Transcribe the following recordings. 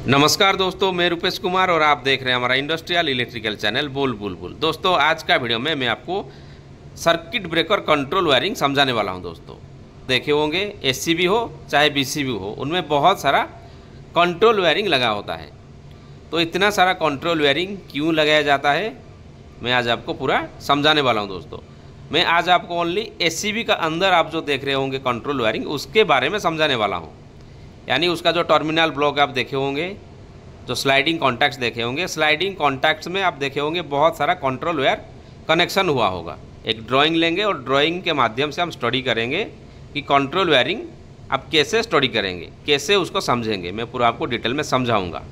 नमस्कार दोस्तों, मैं रुपेश कुमार और आप देख रहे हैं हमारा इंडस्ट्रियल इलेक्ट्रिकल चैनल बोल बुल बुल। दोस्तों, आज का वीडियो में मैं आपको सर्किट ब्रेकर कंट्रोल वायरिंग समझाने वाला हूं। दोस्तों, देखे होंगे एससीबी हो चाहे बीसीबी हो, उनमें बहुत सारा कंट्रोल वायरिंग लगा होता है। तो इतना सारा कंट्रोल वायरिंग क्यों लगाया जाता है, मैं आज आपको पूरा समझाने वाला हूँ। दोस्तों, मैं आज आपको ओनली एससीबी का अंदर आप जो देख रहे होंगे कंट्रोल वायरिंग, उसके बारे में समझाने वाला हूँ। यानी उसका जो टर्मिनल ब्लॉक आप देखे होंगे, जो स्लाइडिंग कॉन्टैक्ट्स देखे होंगे, स्लाइडिंग कॉन्टैक्ट्स में आप देखे होंगे बहुत सारा कंट्रोल वायर कनेक्शन हुआ होगा। एक ड्राइंग लेंगे और ड्राइंग के माध्यम से हम स्टडी करेंगे कि कंट्रोल वायरिंग आप कैसे स्टडी करेंगे, कैसे उसको समझेंगे। मैं पूरा आपको डिटेल में समझाऊंगा।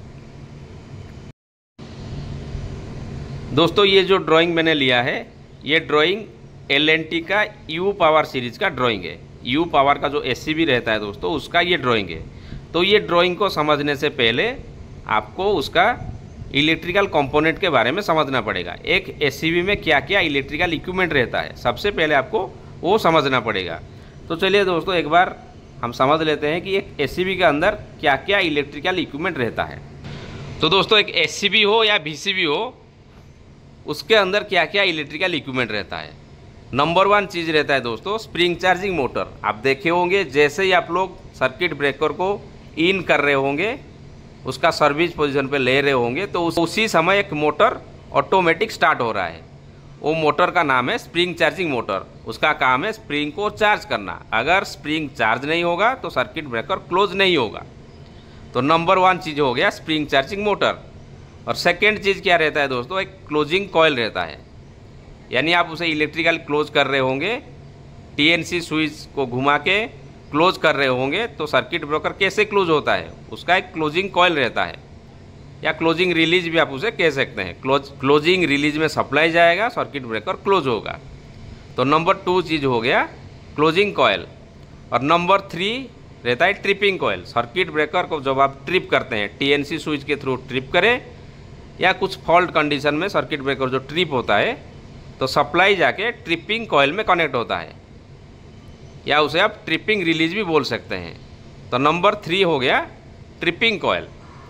दोस्तों, ये जो ड्राइंग मैंने लिया है, ये ड्राइंग एल&टी का यू पावर सीरीज का ड्राइंग है। यू पावर का जो एससीबी रहता है दोस्तों, उसका ये ड्राइंग है। तो ये ड्राइंग को समझने से पहले आपको उसका इलेक्ट्रिकल कंपोनेंट के बारे में समझना पड़ेगा। एक एससीबी में क्या क्या इलेक्ट्रिकल इक्विपमेंट रहता है, सबसे पहले आपको वो समझना पड़ेगा। तो चलिए दोस्तों, एक बार हम समझ लेते हैं कि एक एससीबी के अंदर क्या क्या इलेक्ट्रिकल इक्विपमेंट रहता है। तो दोस्तों, एक एससीबी हो या बीसीबी हो, उसके अंदर क्या क्या इलेक्ट्रिकल इक्विपमेंट रहता है। नंबर 1 चीज़ रहता है दोस्तों, स्प्रिंग चार्जिंग मोटर। आप देखे होंगे जैसे ही आप लोग सर्किट ब्रेकर को इन कर रहे होंगे, उसका सर्विस पोजीशन पे ले रहे होंगे, तो उसी समय एक मोटर ऑटोमेटिक स्टार्ट हो रहा है। वो मोटर का नाम है स्प्रिंग चार्जिंग मोटर। उसका काम है स्प्रिंग को चार्ज करना। अगर स्प्रिंग चार्ज नहीं होगा तो सर्किट ब्रेकर क्लोज नहीं होगा। तो नंबर 1 चीज़ हो गया स्प्रिंग चार्जिंग मोटर। और सेकेंड चीज़ क्या रहता है दोस्तों, एक क्लोजिंग कॉइल रहता है। यानी आप उसे इलेक्ट्रिकल क्लोज कर रहे होंगे, टीएनसी स्विच को घुमा के क्लोज कर रहे होंगे, तो सर्किट ब्रेकर कैसे क्लोज होता है, उसका एक क्लोजिंग कॉइल रहता है, या क्लोजिंग रिलीज भी आप उसे कह सकते हैं। क्लोजिंग रिलीज में सप्लाई जाएगा, सर्किट ब्रेकर क्लोज होगा। तो नंबर 2 चीज़ हो गया क्लोजिंग कॉइल। और नंबर 3 रहता है ट्रिपिंग कॉइल। सर्किट ब्रेकर को जब आप ट्रिप करते हैं, टीएनसी स्विच के थ्रू ट्रिप करें या कुछ फॉल्ट कंडीशन में सर्किट ब्रेकर जो ट्रिप होता है, तो सप्लाई जाके ट्रिपिंग कॉइल में कनेक्ट होता है, या उसे आप ट्रिपिंग रिलीज भी बोल सकते हैं। तो नंबर 3 हो गया ट्रिपिंग कॉइल।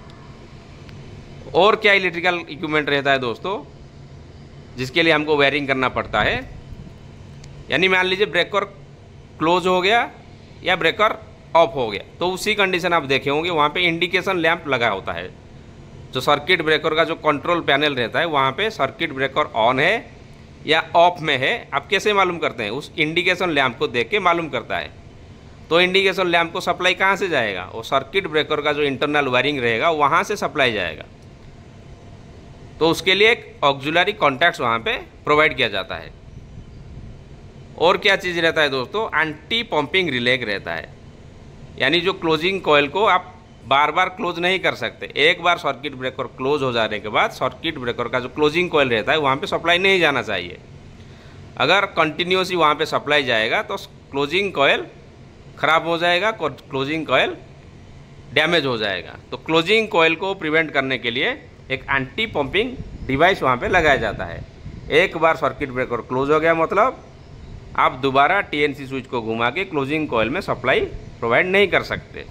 और क्या इलेक्ट्रिकल इक्विपमेंट रहता है दोस्तों, जिसके लिए हमको वायरिंग करना पड़ता है। यानी मान लीजिए ब्रेकर क्लोज हो गया या ब्रेकर ऑफ हो गया, तो उसी कंडीशन आप देखे होंगे वहाँ पे इंडिकेशन लैंप लगा होता है। जो सर्किट ब्रेकर का जो कंट्रोल पैनल रहता है, वहाँ पे सर्किट ब्रेकर ऑन है या ऑफ में है, आप कैसे मालूम करते हैं, उस इंडिकेशन लैंप को देख के मालूम करता है। तो इंडिकेशन लैंप को सप्लाई कहाँ से जाएगा, वो सर्किट ब्रेकर का जो इंटरनल वायरिंग रहेगा वहाँ से सप्लाई जाएगा। तो उसके लिए एक ऑक्सिलरी कॉन्टैक्ट्स वहाँ पे प्रोवाइड किया जाता है। और क्या चीज़ रहता है दोस्तों, एंटी पंपिंग रिले रहता है। यानी जो क्लोजिंग कॉइल को आप बार बार क्लोज नहीं कर सकते। एक बार सर्किट ब्रेकर क्लोज हो जाने के बाद सर्किट ब्रेकर का जो क्लोजिंग कॉइल रहता है, वहाँ पे सप्लाई नहीं जाना चाहिए। अगर कंटिन्यूसली वहाँ पे सप्लाई जाएगा तो क्लोजिंग कॉइल ख़राब हो जाएगा, क्लोजिंग कॉइल डैमेज हो जाएगा। तो क्लोजिंग कॉइल को प्रिवेंट करने के लिए एक एंटी पंपिंग डिवाइस वहाँ पर लगाया जाता है। एक बार सर्किट ब्रेकर क्लोज हो गया मतलब आप दोबारा टीएनसी स्विच को घुमा के क्लोजिंग कॉइल में सप्लाई प्रोवाइड नहीं कर सकते।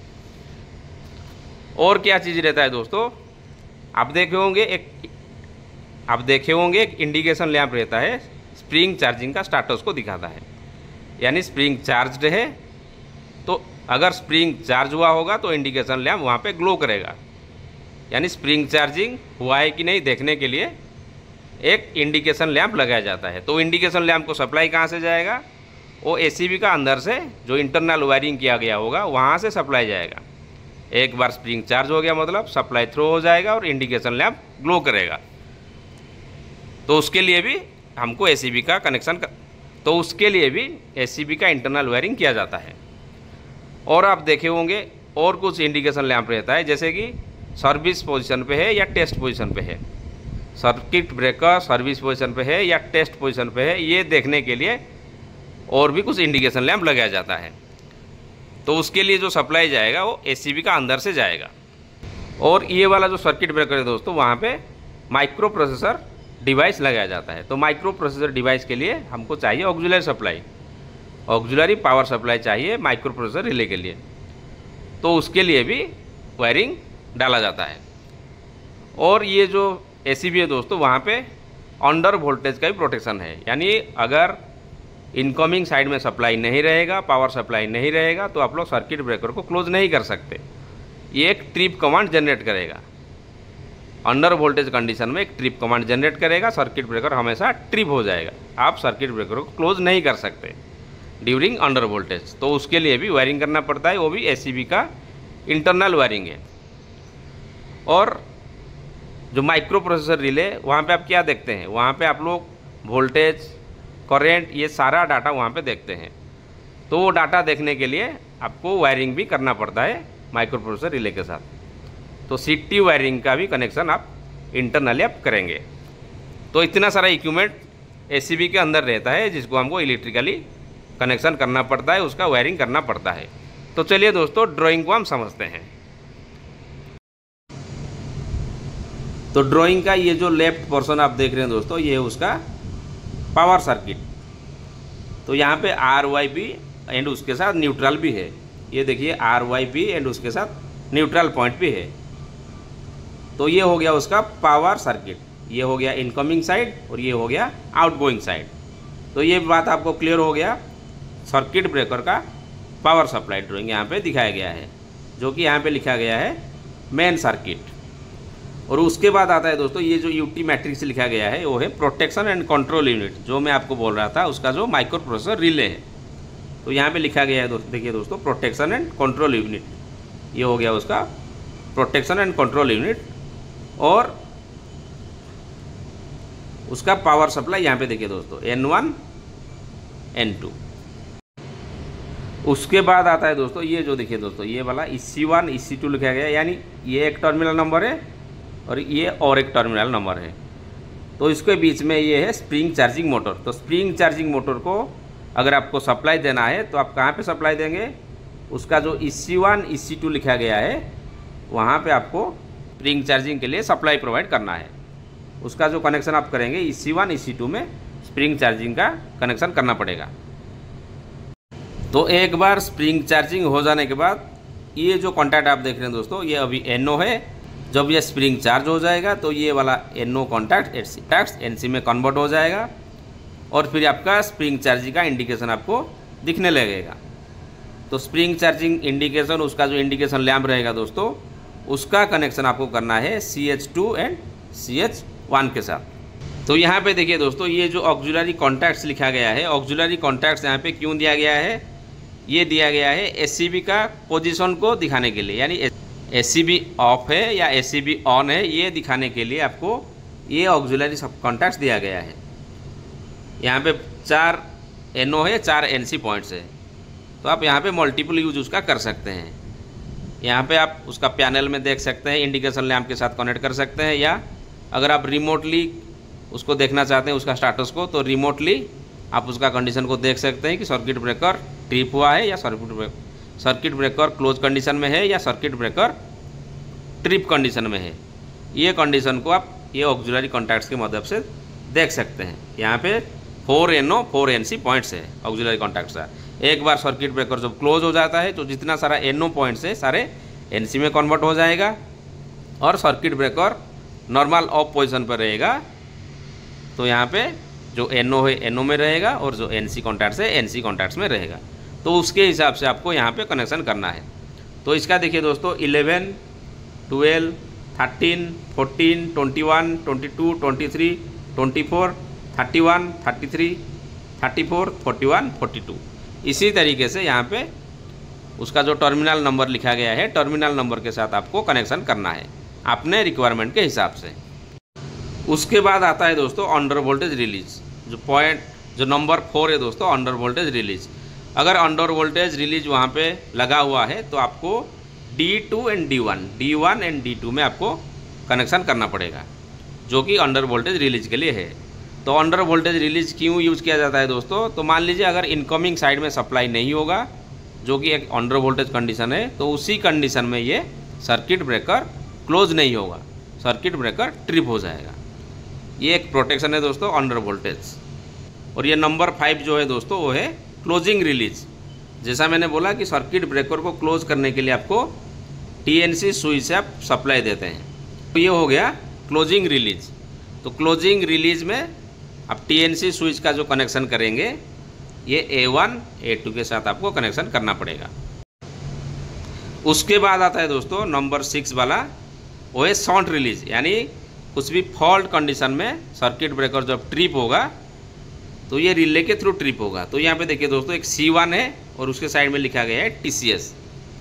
और क्या चीज़ रहता है दोस्तों, आप देखे होंगे एक इंडिकेशन लैंप रहता है, स्प्रिंग चार्जिंग का स्टेटस को दिखाता है। यानी स्प्रिंग चार्ज्ड है, तो अगर स्प्रिंग चार्ज हुआ होगा तो इंडिकेशन लैंप वहाँ पे ग्लो करेगा। यानी स्प्रिंग चार्जिंग हुआ है कि नहीं देखने के लिए एक इंडिकेशन लैंप लगाया जाता है। तो इंडिकेशन लैंप को सप्लाई कहाँ से जाएगा, वो एसीबी का अंदर से जो इंटरनल वायरिंग किया गया होगा वहाँ से सप्लाई जाएगा। एक बार स्प्रिंग चार्ज हो गया मतलब सप्लाई थ्रो हो जाएगा और इंडिकेशन लैंप ग्लो करेगा। तो उसके लिए भी हमको एसीबी का तो उसके लिए भी एसीबी का इंटरनल वायरिंग किया जाता है। और आप देखे होंगे और कुछ इंडिकेशन लैंप रहता है, जैसे कि सर्विस पोजीशन पे है या टेस्ट पोजीशन पे है। सर्किट ब्रेकर सर्विस पोजीशन पे है या टेस्ट पोजीशन पे है, ये देखने के लिए और भी कुछ इंडिकेशन लैंप लगाया जाता है। तो उसके लिए जो सप्लाई जाएगा वो एसीबी का अंदर से जाएगा। और ये वाला जो सर्किट ब्रेकर है दोस्तों, वहाँ पे माइक्रो प्रोसेसर डिवाइस लगाया जाता है। तो माइक्रो प्रोसेसर डिवाइस के लिए हमको चाहिए auxiliary supply, auxiliary power supply चाहिए माइक्रो प्रोसेसर रिले के लिए। तो उसके लिए भी वायरिंग डाला जाता है। और ये जो एसीबी है दोस्तों, वहाँ पे अंडर वोल्टेज का भी प्रोटेक्शन है, यानी अगर इनकमिंग साइड में सप्लाई नहीं रहेगा, पावर सप्लाई नहीं रहेगा, तो आप लोग सर्किट ब्रेकर को क्लोज नहीं कर सकते। ये एक ट्रिप कमांड जनरेट करेगा, अंडर वोल्टेज कंडीशन में एक ट्रिप कमांड जनरेट करेगा, सर्किट ब्रेकर हमेशा ट्रिप हो जाएगा, आप सर्किट ब्रेकर को क्लोज नहीं कर सकते ड्यूरिंग अंडर वोल्टेज। तो उसके लिए भी वायरिंग करना पड़ता है, वो भी एसीबी का इंटरनल वायरिंग है। और जो माइक्रो प्रोसेसर रिले, वहाँ पे आप क्या देखते हैं, वहाँ पे आप लोग वोल्टेज, करेंट, ये सारा डाटा वहाँ पे देखते हैं। तो वो डाटा देखने के लिए आपको वायरिंग भी करना पड़ता है माइक्रो प्रोसेसर रिले के साथ। तो सीटी वायरिंग का भी कनेक्शन आप इंटरनली आप करेंगे। तो इतना सारा इक्विपमेंट एसीबी के अंदर रहता है जिसको हमको इलेक्ट्रिकली कनेक्शन करना पड़ता है, उसका वायरिंग करना पड़ता है। तो चलिए दोस्तों, ड्राइंग को हम समझते हैं। तो ड्राइंग का ये जो लेफ्ट पोर्शन आप देख रहे हैं दोस्तों, ये है उसका पावर सर्किट। तो यहाँ पे RYB एंड उसके साथ न्यूट्रल भी है। ये देखिए RYB एंड उसके साथ न्यूट्रल पॉइंट भी है। तो ये हो गया उसका पावर सर्किट, ये हो गया इनकमिंग साइड और ये हो गया आउटगोइंग साइड। तो ये बात आपको क्लियर हो गया। सर्किट ब्रेकर का पावर सप्लाई ड्राइंग यहाँ पे दिखाया गया है, जो कि यहाँ पे लिखा गया है मेन सर्किट। और उसके बाद आता है दोस्तों, ये जो यूटी मैट्रिक्स लिखा गया है वो है प्रोटेक्शन एंड कंट्रोल यूनिट, जो मैं आपको बोल रहा था उसका जो माइक्रो प्रोसेसर रिले है। तो यहाँ पे लिखा गया है देखिए दोस्तों, प्रोटेक्शन एंड कंट्रोल यूनिट, ये हो गया उसका प्रोटेक्शन एंड कंट्रोल यूनिट। और उसका पावर सप्लाई यहाँ पे देखिए दोस्तों, N1 N2। उसके बाद आता है दोस्तों, ये जो देखिए दोस्तों, ये वाला EC1 EC2 लिखा गया है, यानी ये एक टर्मिनल नंबर है और ये और एक टर्मिनल नंबर है। तो इसके बीच में ये है स्प्रिंग चार्जिंग मोटर। तो स्प्रिंग चार्जिंग मोटर को अगर आपको सप्लाई देना है तो आप कहाँ पे सप्लाई देंगे, उसका जो EC1 EC2 लिखा गया है वहाँ पे आपको स्प्रिंग चार्जिंग के लिए सप्लाई प्रोवाइड करना है। उसका जो कनेक्शन आप करेंगे EC1 EC2 में स्प्रिंग चार्जिंग का कनेक्शन करना पड़ेगा। तो एक बार स्प्रिंग चार्जिंग हो जाने के बाद ये जो कॉन्टैक्ट आप देख रहे हैं दोस्तों, ये अभी NO है। जब ये स्प्रिंग चार्ज हो जाएगा तो ये वाला NO कॉन्टैक्ट NC में कन्वर्ट हो जाएगा और फिर आपका स्प्रिंग चार्जिंग का इंडिकेशन आपको दिखने लगेगा। तो स्प्रिंग चार्जिंग इंडिकेशन, उसका जो इंडिकेशन लैम्प रहेगा दोस्तों, उसका कनेक्शन आपको करना है CH2 एंड CH1 के साथ। तो यहाँ पे देखिए दोस्तों, ये जो ऑक्सिलरी कॉन्टैक्ट्स लिखा गया है, ऑक्सिलरी कॉन्टैक्ट्स यहाँ पे क्यों दिया गया है, ये दिया गया है एसीबी का पोजीशन को दिखाने के लिए, यानी एसीबी ऑफ है या एसीबी ऑन है ये दिखाने के लिए आपको ये ऑक्सिलरी सब कॉन्टैक्ट्स दिया गया है। यहाँ पे 4 NO है, 4 NC पॉइंट्स है। तो आप यहाँ पे मल्टीपल यूज उसका कर सकते हैं। यहाँ पे आप उसका पैनल में देख सकते हैं, इंडिकेशन लैम्प के साथ कनेक्ट कर सकते हैं, या अगर आप रिमोटली उसको देखना चाहते हैं उसका स्टेटस को, तो रिमोटली आप उसका कंडीशन को देख सकते हैं कि सर्किट ब्रेकर ट्रिप हुआ है या सर्किट ब्रेकर क्लोज कंडीशन में है या सर्किट ब्रेकर ट्रिप कंडीशन में है। ये कंडीशन को आप ये ऑक्सिलरी कॉन्टैक्ट्स की मदद से देख सकते हैं। यहाँ पे 4 NO 4 NC पॉइंट्स है ऑक्सिलरी कॉन्टैक्ट्स का। एक बार सर्किट ब्रेकर जब क्लोज हो जाता है तो जितना सारा NO पॉइंट्स है सारे NC में कन्वर्ट हो जाएगा और circuit breaker normal off position पर रहेगा। तो यहाँ पे जो NO है NO में रहेगा और जो NC कॉन्टैक्ट्स है NC कॉन्टैक्ट्स में रहेगा। तो उसके हिसाब से आपको यहाँ पे कनेक्शन करना है। तो इसका देखिए दोस्तों, 11, 12, 13, 14, 21, 22, 23, 24, 31, 33, 34, 41, 42, इसी तरीके से यहाँ पे उसका जो टर्मिनल नंबर लिखा गया है, टर्मिनल नंबर के साथ आपको कनेक्शन करना है अपने रिक्वायरमेंट के हिसाब से। उसके बाद आता है दोस्तों अंडर वोल्टेज रिलीज, जो नंबर 4 है दोस्तों, अंडर वोल्टेज रिलीज। अगर अंडर वोल्टेज रिलीज वहाँ पे लगा हुआ है तो आपको D2 and D1 and D2 में आपको कनेक्शन करना पड़ेगा, जो कि अंडर वोल्टेज रिलीज के लिए है। तो अंडर वोल्टेज रिलीज क्यों यूज़ किया जाता है दोस्तों, तो मान लीजिए अगर इनकमिंग साइड में सप्लाई नहीं होगा, जो कि एक अंडर वोल्टेज कंडीशन है, तो उसी कंडीशन में ये सर्किट ब्रेकर क्लोज नहीं होगा, सर्किट ब्रेकर ट्रिप हो जाएगा। ये एक प्रोटेक्शन है दोस्तों अंडर वोल्टेज। और ये नंबर 5 जो है दोस्तों वो है क्लोजिंग रिलीज। जैसा मैंने बोला कि सर्किट ब्रेकर को क्लोज करने के लिए आपको TNC स्विच से आप सप्लाई देते हैं। तो ये हो गया क्लोजिंग रिलीज। तो क्लोजिंग रिलीज में आप TNC स्विच का जो कनेक्शन करेंगे ये A1 A2 के साथ आपको कनेक्शन करना पड़ेगा। उसके बाद आता है दोस्तों नंबर 6 वाला, वो है शॉर्ट रिलीज। यानी कुछ भी फॉल्ट कंडीशन में सर्किट ब्रेकर जब ट्रिप होगा तो ये रिले के थ्रू ट्रिप होगा। तो यहाँ पे देखिए दोस्तों एक C1 है और उसके साइड में लिखा गया है TCS।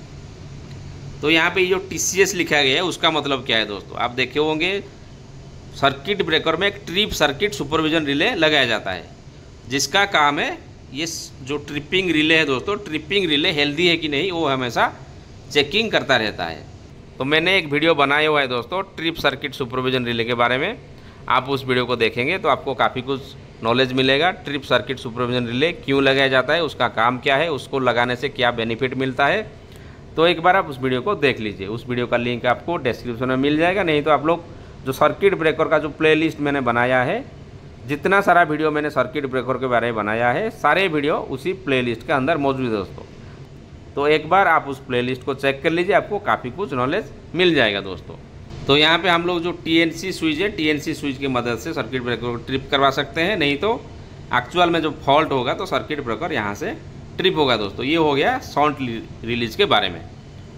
तो यहाँ पे जो TCS लिखा गया है उसका मतलब क्या है दोस्तों, आप देखे होंगे सर्किट ब्रेकर में एक ट्रिप सर्किट सुपरविजन रिले लगाया जाता है, जिसका काम है ये जो ट्रिपिंग रिले है दोस्तों, ट्रिपिंग रिले हेल्दी है कि नहीं वो हमेशा चेकिंग करता रहता है। तो मैंने एक वीडियो बनाया हुआ है दोस्तों ट्रिप सर्किट सुपरविजन रिले के बारे में, आप उस वीडियो को देखेंगे तो आपको काफ़ी कुछ नॉलेज मिलेगा। ट्रिप सर्किट सुपरविजन रिले क्यों लगाया जाता है, उसका काम क्या है, उसको लगाने से क्या बेनिफिट मिलता है, तो एक बार आप उस वीडियो को देख लीजिए। उस वीडियो का लिंक आपको डिस्क्रिप्शन में मिल जाएगा। नहीं तो आप लोग जो सर्किट ब्रेकर का जो प्लेलिस्ट मैंने बनाया है, जितना सारा वीडियो मैंने सर्किट ब्रेकर के बारे में बनाया है, सारे वीडियो उसी प्लेलिस्ट के अंदर मौजूद है दोस्तों। तो एक बार आप उस प्लेलिस्ट को चेक कर लीजिए, आपको काफ़ी कुछ नॉलेज मिल जाएगा दोस्तों। तो यहाँ पे हम लोग जो TNC स्विच है, TNC स्विच की मदद से सर्किट ब्रेकर को ट्रिप करवा सकते हैं। नहीं तो एक्चुअल में जो फॉल्ट होगा तो सर्किट ब्रेकर यहाँ से ट्रिप होगा दोस्तों। ये हो गया शॉर्ट रिलीज के बारे में।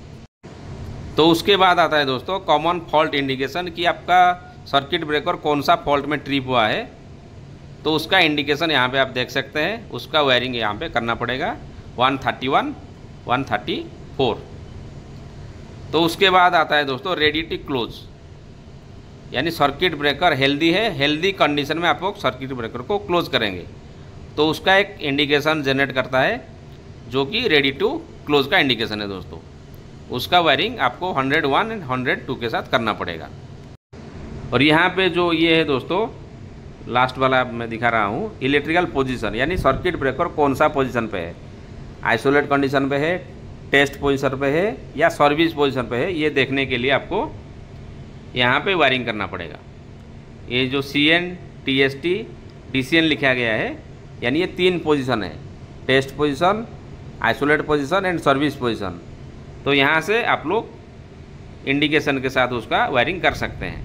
तो उसके बाद आता है दोस्तों कॉमन फॉल्ट इंडिकेशन, कि आपका सर्किट ब्रेकर कौन सा फॉल्ट में ट्रिप हुआ है। तो उसका इंडिकेशन यहाँ पे आप देख सकते हैं, उसका वायरिंग यहाँ पे करना पड़ेगा 131 134। तो उसके बाद आता है दोस्तों रेडी टू क्लोज, यानी सर्किट ब्रेकर हेल्दी है, हेल्दी कंडीशन में आप लोग सर्किट ब्रेकर को क्लोज करेंगे तो उसका एक इंडिकेशन जनरेट करता है जो कि रेडी टू क्लोज का इंडिकेशन है दोस्तों। उसका वायरिंग आपको 101 एंड 102 के साथ करना पड़ेगा। और यहाँ पे जो ये है दोस्तों लास्ट वाला मैं दिखा रहा हूँ, इलेक्ट्रिकल पोजीशन, यानी सर्किट ब्रेकर कौन सा पोजीशन पे है, आइसोलेट कंडीशन पे है, टेस्ट पोजीशन पे है या सर्विस पोजीशन पे है, ये देखने के लिए आपको यहाँ पे वायरिंग करना पड़ेगा। ये जो CN TST DCN लिखा गया है, यानी ये 3 पोजीशन है, test position, isolate position and service position. तो यहाँ से आप लोग इंडिकेशन के साथ उसका वायरिंग कर सकते हैं।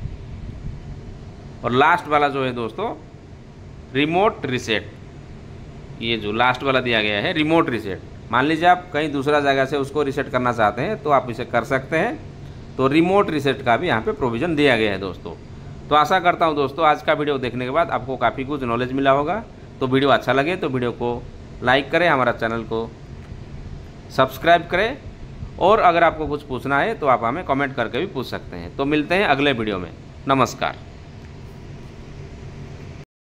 और लास्ट वाला जो है दोस्तों रिमोट रीसेट, ये जो लास्ट वाला दिया गया है रिमोट रीसेट, मान लीजिए आप कहीं दूसरा जगह से उसको रीसेट करना चाहते हैं तो आप इसे कर सकते हैं। तो रिमोट रीसेट का भी यहाँ पे प्रोविज़न दिया गया है दोस्तों। तो आशा करता हूँ दोस्तों आज का वीडियो देखने के बाद आपको काफ़ी कुछ नॉलेज मिला होगा। तो वीडियो अच्छा लगे तो वीडियो को लाइक करें, हमारा चैनल को सब्सक्राइब करें, और अगर आपको कुछ पूछना है तो आप हमें कमेंट करके भी पूछ सकते हैं। तो मिलते हैं अगले वीडियो में। नमस्कार।